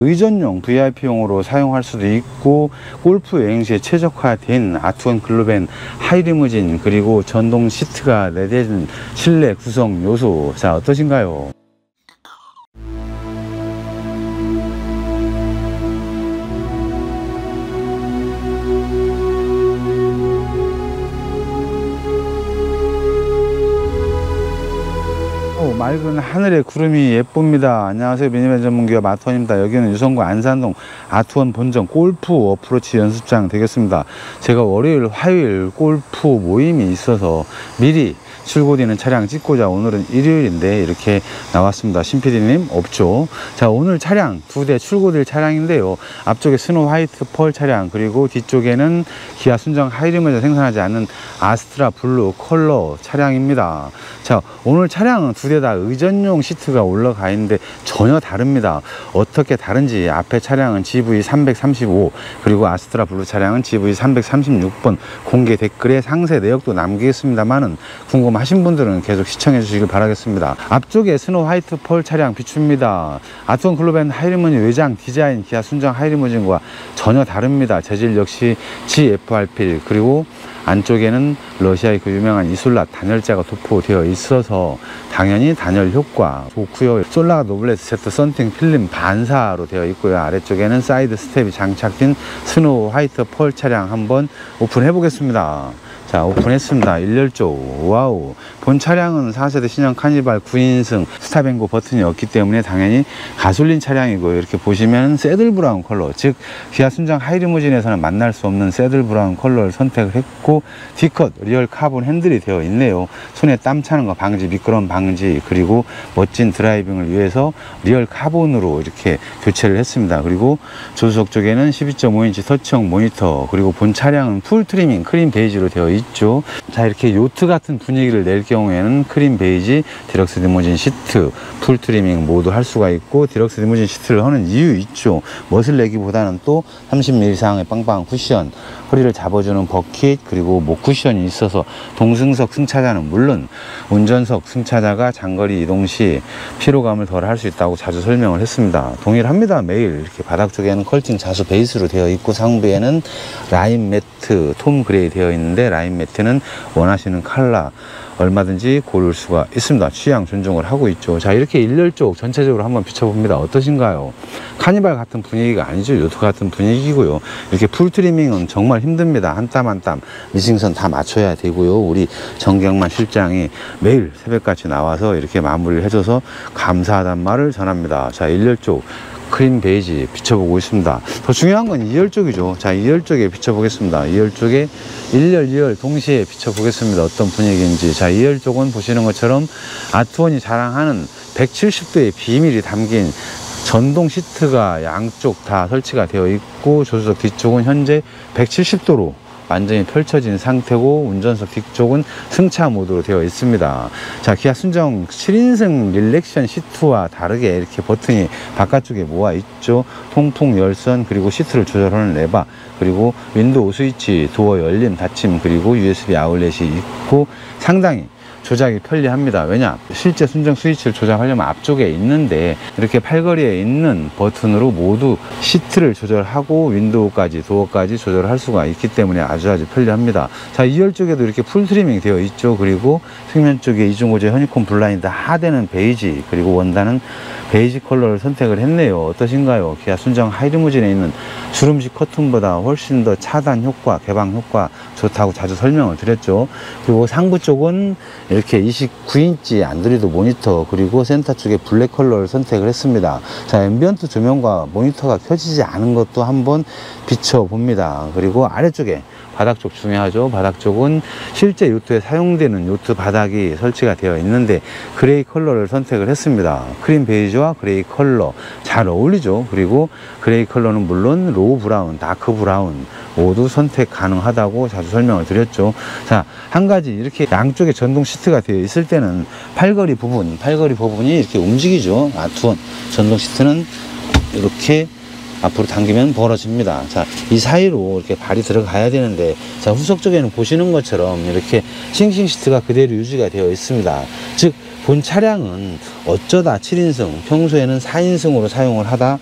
의전용 VIP용으로 사용할 수도 있고 골프 여행시에 최적화된 아트원 글로벤 하이리무진 그리고 전동 시트가 내재된 실내 구성 요소, 자 어떠신가요? 맑은 하늘에 구름이 예쁩니다. 안녕하세요, 미니밴 전문기업 아트원입니다. 여기는 유성구 안산동 아트원 본점 골프 어프로치 연습장 되겠습니다. 제가 월요일 화요일 골프 모임이 있어서 미리 출고되는 차량 찍고자 오늘은 일요일인데 이렇게 나왔습니다. 신PD님 없죠? 자, 오늘 차량 2대 출고될 차량인데요, 앞쪽에 스노우 화이트 펄 차량, 그리고 뒤쪽에는 기아 순정 하이리무에서 생산하지 않는 아스트라 블루 컬러 차량입니다. 자, 오늘 차량은 2대 다 의전용 시트가 올라가 있는데 전혀 다릅니다. 어떻게 다른지 앞에 차량은 GV335 그리고 아스트라 블루 차량은 GV336번 공개 댓글에 상세 내역도 남기겠습니다만은 궁금하신 분들은 계속 시청해 주시길 바라겠습니다. 앞쪽에 스노우 화이트 펄 차량 비춥니다. 아트원 글로벤 하이리무진 외장 디자인 기아 순정 하이리무진과 전혀 다릅니다. 재질 역시 GFR필, 그리고 안쪽에는 러시아의 그 유명한 이솔라 단열재가 도포되어 있어서 당연히 단열 효과 좋고요. 솔라가 노블레스 제트 썬팅 필름 반사로 되어 있고요. 아래쪽에는 사이드 스텝이 장착된 스노우 화이트 펄 차량 한번 오픈해 보겠습니다. 자, 오픈했습니다. 일렬쪽. 와우. 본 차량은 4세대 신형 카니발 9인승 스탑앤고 버튼이 없기 때문에 당연히 가솔린 차량이고, 이렇게 보시면 새들 브라운 컬러, 즉 기아 순정 하이리무진에서는 만날 수 없는 새들 브라운 컬러를 선택을 했고, D컷 리얼 카본 핸들이 되어 있네요. 손에 땀 차는 거 방지, 미끄럼 방지, 그리고 멋진 드라이빙을 위해서 리얼 카본으로 이렇게 교체를 했습니다. 그리고 조수석 쪽에는 12.5인치 터치형 모니터, 그리고 본 차량은 풀 트리밍 크림 베이지로 되어 있죠. 자, 이렇게 요트 같은 분위기를 낼 경우에는 크림 베이지 디럭스 리무진 시트 풀 트리밍 모두 할 수가 있고, 디럭스 리무진 시트를 하는 이유 있죠. 멋을 내기보다는 또 30mm 이상의 빵빵한 쿠션, 허리를 잡아주는 버킷, 그리고 목 쿠션이 있어서 동승석 승차자는 물론 운전석 승차자가 장거리 이동 시 피로감을 덜 할 수 있다고 자주 설명을 했습니다. 동일합니다. 매일 이렇게 바닥 쪽에는 컬팅 자수 베이스로 되어 있고, 상부에는 라인 매트 톰 그레이 되어 있는데, 라인 매트는 원하시는 컬러 얼마든지 고를 수가 있습니다. 취향 존중을 하고 있죠. 자, 이렇게 일렬쪽 전체적으로 한번 비춰봅니다. 어떠신가요? 카니발 같은 분위기가 아니죠. 요트 같은 분위기고요. 이렇게 풀 트리밍은 정말 힘듭니다. 한 땀 한 땀 미싱선 다 맞춰야 되고요. 우리 정경만 실장이 매일 새벽같이 나와서 이렇게 마무리를 해줘서 감사하다는 말을 전합니다. 자, 일렬쪽 크림 베이지 비춰보고 있습니다. 더 중요한 건 2열 쪽이죠. 자, 2열 쪽에 비춰보겠습니다. 2열 쪽에 1열, 2열 동시에 비춰보겠습니다. 어떤 분위기인지. 자, 2열 쪽은 보시는 것처럼 아트원이 자랑하는 170도의 비밀이 담긴 전동 시트가 양쪽 다 설치가 되어 있고, 조수석 뒤쪽은 현재 170도로 완전히 펼쳐진 상태고, 운전석 뒤쪽은 승차 모드로 되어 있습니다. 자, 기아 순정 7인승 릴렉션 시트와 다르게 이렇게 버튼이 바깥쪽에 모아 있죠. 통풍 열선, 그리고 시트를 조절하는 레바, 그리고 윈도우 스위치, 도어 열림 닫힘, 그리고 USB 아울렛이 있고 상당히 조작이 편리합니다. 왜냐? 실제 순정 스위치를 조작하려면 앞쪽에 있는데 이렇게 팔걸이에 있는 버튼으로 모두 시트를 조절하고 윈도우까지 도어까지 조절할 수가 있기 때문에 아주 편리합니다. 자, 2열 쪽에도 이렇게 풀 트리밍 되어 있죠. 그리고 측면 쪽에 이중고제 허니콤 블라인드 하대는 베이지, 그리고 원단은 베이지 컬러를 선택을 했네요. 어떠신가요? 기아 순정 하이리무진에 있는 주름식 커튼보다 훨씬 더 차단 효과, 개방 효과 좋다고 자주 설명을 드렸죠. 그리고 상부 쪽은 이렇게 29인치 안드로이드 모니터, 그리고 센터 쪽에 블랙 컬러를 선택을 했습니다. 자, 앰비언트 조명과 모니터가 켜지지 않은 것도 한번 비춰봅니다. 그리고 아래쪽에 바닥 쪽 중요하죠. 바닥 쪽은 실제 요트에 사용되는 요트 바닥이 설치가 되어 있는데 그레이 컬러를 선택을 했습니다. 크림 베이지와 그레이 컬러 잘 어울리죠. 그리고 그레이 컬러는 물론 로우 브라운, 다크 브라운 모두 선택 가능하다고 자주 설명을 드렸죠. 자, 한 가지 이렇게 양쪽에 전동 시트가 되어 있을 때는 팔걸이 부분이 이렇게 움직이죠. 아트원 전동 시트는 이렇게 앞으로 당기면 벌어집니다. 자, 이 사이로 이렇게 발이 들어가야 되는데, 자, 후석 쪽에는 보시는 것처럼 이렇게 싱싱 시트가 그대로 유지가 되어 있습니다. 즉, 본 차량은 어쩌다 7인승, 평소에는 4인승으로 사용을 하다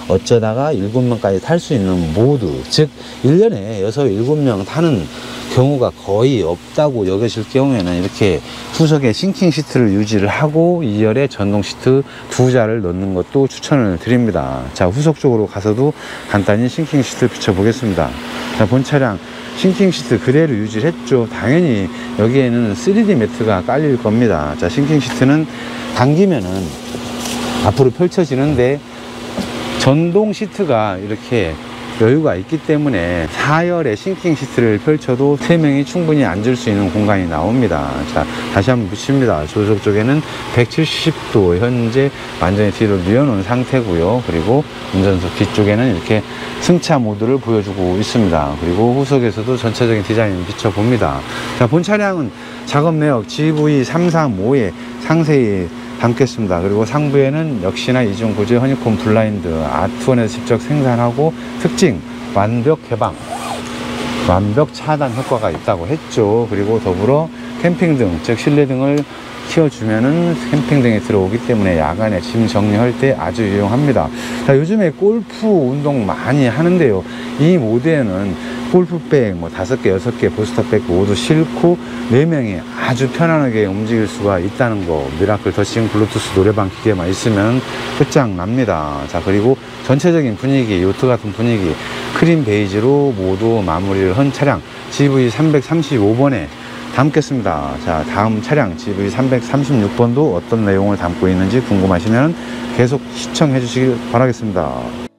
어쩌다가 7명까지 탈 수 있는 모드, 즉 1년에 6, 7명 타는 경우가 거의 없다고 여겨질 경우에는 이렇게 후석에 싱킹 시트를 유지를 하고 2열에 전동 시트 2자를 넣는 것도 추천을 드립니다. 자, 후석 쪽으로 가서도 간단히 싱킹 시트를 비춰 보겠습니다. 자, 본 차량 싱킹 시트 그대로 유지를 했죠. 당연히 여기에는 3D 매트가 깔릴 겁니다. 자, 싱킹 시트는 당기면은 앞으로 펼쳐지는데 전동 시트가 이렇게 여유가 있기 때문에 4열에 싱킹 시트를 펼쳐도 3명이 충분히 앉을 수 있는 공간이 나옵니다. 자, 다시 한번 붙입니다. 조수석 쪽에는 170도 현재 완전히 뒤로 뉘어놓은 상태고요. 그리고 운전석 뒤쪽에는 이렇게 승차 모드를 보여주고 있습니다. 그리고 후석에서도 전체적인 디자인을 비춰봅니다. 자, 본 차량은 작업 내역 GV335에 상세히 담겠습니다. 그리고 상부에는 역시나 이중 구조 허니콤 블라인드 아트원에서 직접 생산하고 특징 완벽 개방, 완벽 차단 효과가 있다고 했죠. 그리고 더불어 캠핑등, 즉 실내등을 키워주면은 캠핑등에 들어오기 때문에 야간에 짐 정리할 때 아주 유용합니다. 자, 요즘에 골프 운동 많이 하는데요. 이 모드에는 골프백 5개, 6개 부스터백 모두 싣고 4명이 아주 편안하게 움직일 수가 있다는 거. 미라클 터칭 블루투스 노래방 기계만 있으면 끝장납니다. 자, 그리고 전체적인 분위기, 요트 같은 분위기 크림 베이지로 모두 마무리를 한 차량 GV335번에 담겠습니다. 자, 다음 차량 GV336번도 어떤 내용을 담고 있는지 궁금하시면 계속 시청해 주시길 바라겠습니다.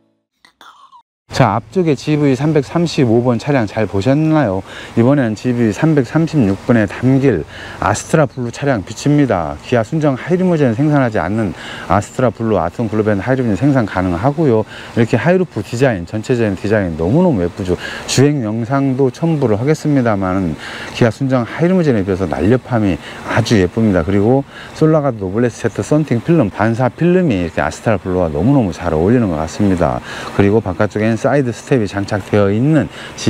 자, 앞쪽에 GV335번 차량 잘 보셨나요? 이번엔 GV336번에 담길 아스트라 블루 차량 비칩니다. 기아 순정 하이리무진 생산하지 않는 아스트라 블루 아트원 글로벤 하이리무진 생산 가능하고요. 이렇게 하이루프 디자인, 전체적인 디자인 너무너무 예쁘죠. 주행 영상도 첨부를 하겠습니다만 기아 순정 하이리무진에 비해서 날렵함이 아주 예쁩니다. 그리고 솔라가드 노블레스 세트 썬팅 필름, 반사 필름이 이렇게 아스트라 블루와 너무너무 잘 어울리는 것 같습니다. 그리고 바깥쪽에는 사이드 스텝이 장착되어 있는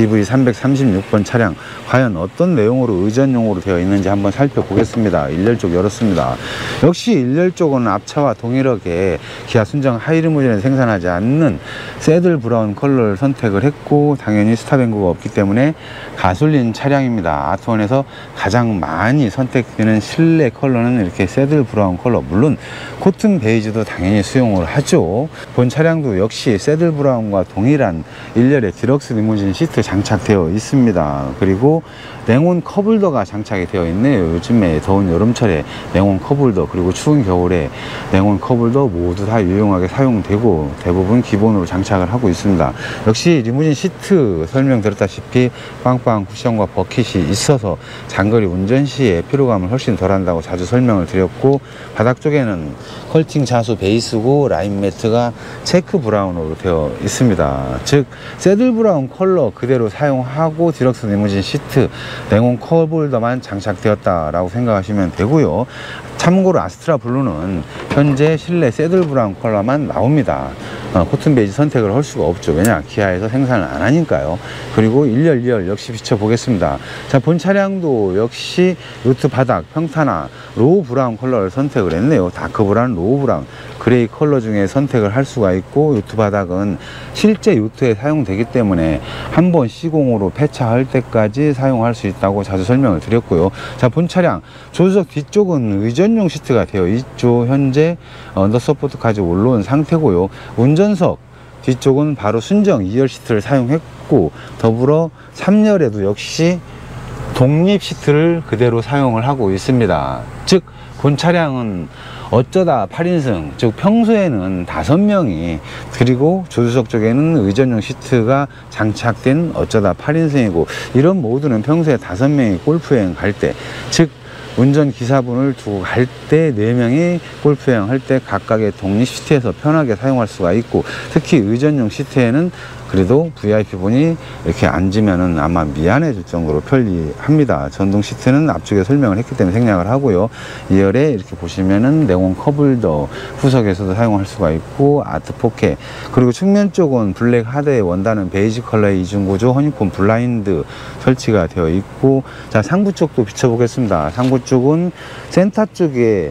GV336번 차량, 과연 어떤 내용으로 의전용으로 되어 있는지 한번 살펴보겠습니다. 1열 쪽 열었습니다. 역시 1열 쪽은 앞차와 동일하게 기아 순정 하이리무진에 생산하지 않는 새들 브라운 컬러를 선택을 했고, 당연히 스탑앤고가 없기 때문에 가솔린 차량입니다. 아트원에서 가장 많이 선택되는 실내 컬러는 이렇게 새들 브라운 컬러, 물론 코튼 베이지도 당연히 수용을 하죠. 본 차량도 역시 새들 브라운과 동일한 1열에 디럭스 리무진 시트 장착되어 있습니다. 그리고 냉온 컵홀더가 장착이 되어 있네요. 요즘에 더운 여름철에 냉온 컵홀더, 그리고 추운 겨울에 냉온 컵홀더 모두 다 유용하게 사용되고 대부분 기본으로 장착을 하고 있습니다. 역시 리무진 시트 설명드렸다시피 빵빵 쿠션과 버킷이 있어서 장거리 운전 시에 피로감을 훨씬 덜한다고 자주 설명을 드렸고, 바닥 쪽에는 컬팅 자수 베이스고 라인 매트가 체크 브라운으로 되어 있습니다. 즉 새들 브라운 컬러 그대로 사용하고 디럭스 리무진 시트, 냉온 컵홀더만 장착되었다라고 생각하시면 되고요. 참고로 아스트라 블루는 현재 실내 새들 브라운 컬러만 나옵니다. 코튼 베이지 선택을 할 수가 없죠. 왜냐, 기아에서 생산을 안 하니까요. 그리고 1열, 2열 역시 비춰보겠습니다. 자, 본 차량도 역시 요트 바닥 평탄화 로우 브라운 컬러를 선택을 했네요. 다크 브라운, 로우 브라운, 그레이 컬러 중에 선택을 할 수가 있고, 요트 바닥은 실제 요트에 사용되기 때문에 한번 시공으로 폐차할 때까지 사용할 수 있다고 자주 설명을 드렸고요. 자, 본 차량 조수석 뒤쪽은 의전용 시트가 되어 있죠. 현재 언더서포트까지 올라온 상태고요. 운전석 뒤쪽은 바로 순정 2열 시트를 사용했고, 더불어 3열에도 역시 독립 시트를 그대로 사용을 하고 있습니다. 즉 본 차량은 어쩌다 8인승, 즉 평소에는 5명이, 그리고 조수석 쪽에는 의전용 시트가 장착된 어쩌다 8인승이고, 이런 모드는 평소에 5명이 골프여행 갈 때, 즉 운전 기사분을 두고 갈 때 4명이 골프여행 할 때 각각의 독립 시트에서 편하게 사용할 수가 있고, 특히 의전용 시트에는 그래도 VIP분이 이렇게 앉으면은 아마 미안해질 정도로 편리합니다. 전동 시트는 앞쪽에 설명을 했기 때문에 생략을 하고요. 2열에 이렇게 보시면은 냉온 컵홀더 후석에서도 사용할 수가 있고, 아트 포켓, 그리고 측면 쪽은 블랙 하드의 원단은 베이지 컬러의 이중구조 허니콤 블라인드 설치가 되어 있고, 자, 상부 쪽도 비춰보겠습니다. 상부 쪽은 센터 쪽에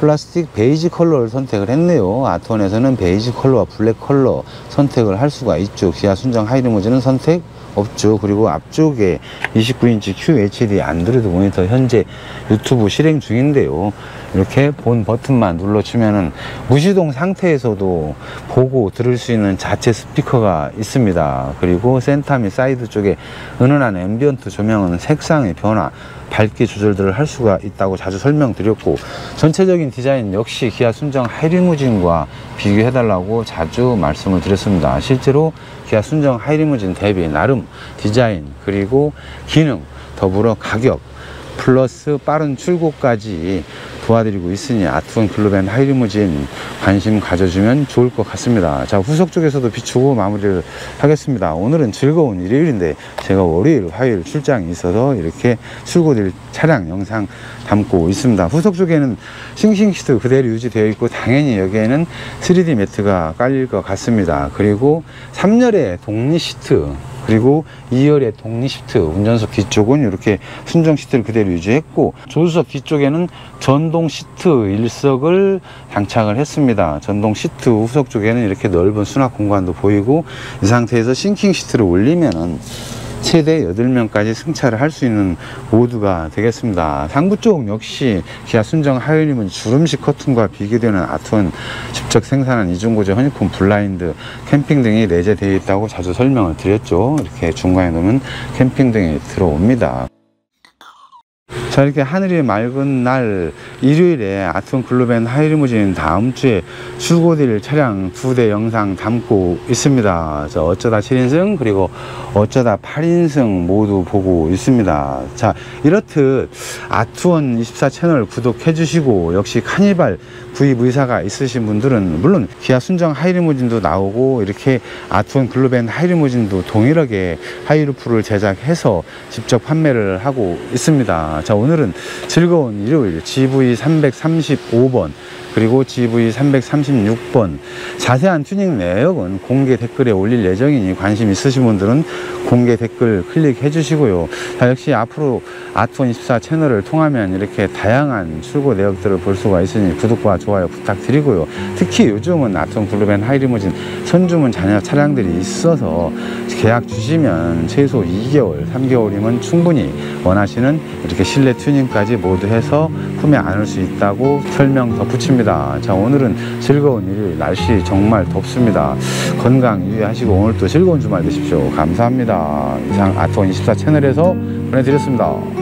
플라스틱 베이지 컬러를 선택을 했네요. 아트원에서는 베이지 컬러와 블랙 컬러 선택을 할 수가 있죠. 기아 순정 하이리무진은 선택 없죠. 그리고 앞쪽에 29인치 QHD 안드로이드 모니터 현재 유튜브 실행 중인데요. 이렇게 본 버튼만 눌러주면은 무시동 상태에서도 보고 들을 수 있는 자체 스피커가 있습니다. 그리고 센터 및 사이드 쪽에 은은한 앰비언트 조명은 색상의 변화, 밝기 조절들을 할 수가 있다고 자주 설명드렸고, 전체적인 디자인 역시 기아 순정 하이리무진과 비교해달라고 자주 말씀을 드렸습니다. 실제로 기아 순정 하이리무진 대비 나름 디자인, 그리고 기능, 더불어 가격 플러스 빠른 출고까지 도와드리고 있으니 아트원 글로벤 하이리무진 관심 가져주면 좋을 것 같습니다. 자, 후속 쪽에서도 비추고 마무리를 하겠습니다. 오늘은 즐거운 일요일인데 제가 월요일 화요일 출장이 있어서 이렇게 출고될 차량 영상 담고 있습니다. 후속 쪽에는 싱싱 시트 그대로 유지되어 있고, 당연히 여기에는 3D 매트가 깔릴 것 같습니다. 그리고 3열의 독립 시트, 그리고 2열의 독립 시트, 운전석 뒤쪽은 이렇게 순정 시트를 그대로 유지했고, 조수석 뒤쪽에는 전동 시트 1석을 장착을 했습니다. 전동 시트 후석 쪽에는 이렇게 넓은 수납 공간도 보이고, 이 상태에서 싱킹 시트를 올리면은 최대 8명까지 승차를 할 수 있는 모드가 되겠습니다. 상부 쪽 역시 기아 순정 하이리무진 주름식 커튼과 비교되는 아트원 직접 생산한 이중고제 허니콤 블라인드, 캠핑 등이 내재되어 있다고 자주 설명을 드렸죠. 이렇게 중간에 놓으면 캠핑 등이 들어옵니다. 자, 이렇게 하늘이 맑은 날 일요일에 아트원 글로벤 하이리무진 다음 주에 출고될 차량 2대 영상 담고 있습니다. 자, 어쩌다 7인승 그리고 어쩌다 8인승 모두 보고 있습니다. 자, 이렇듯 아트원 24 채널 구독해 주시고, 역시 카니발 구입 의사가 있으신 분들은 물론 기아 순정 하이리무진도 나오고, 이렇게 아트원 글로벤 하이리무진도 동일하게 하이루프를 제작해서 직접 판매를 하고 있습니다. 자, 오늘은 즐거운 일요일 GV 335번 그리고 GV 336번 자세한 튜닝 내역은 공개 댓글에 올릴 예정이니 관심 있으신 분들은 공개 댓글 클릭해 주시고요. 자, 역시 앞으로 아트원 24 채널을 통하면 이렇게 다양한 출고 내역들을 볼 수가 있으니 구독과 좋아요 부탁드리고요. 특히 요즘은 아트원 글로벤 하이리무진 선주문 잔여 차량들이 있어서 계약 주시면 최소 2개월, 3개월이면 충분히 원하시는 이렇게 실내 튜닝까지 모두 해서 품에 안을 수 있다고 설명 덧붙입니다. 자, 오늘은 즐거운 일요일, 날씨 정말 덥습니다. 건강 유의하시고 오늘도 즐거운 주말 되십시오. 감사합니다. 이상 아트원 24 채널에서 보내드렸습니다.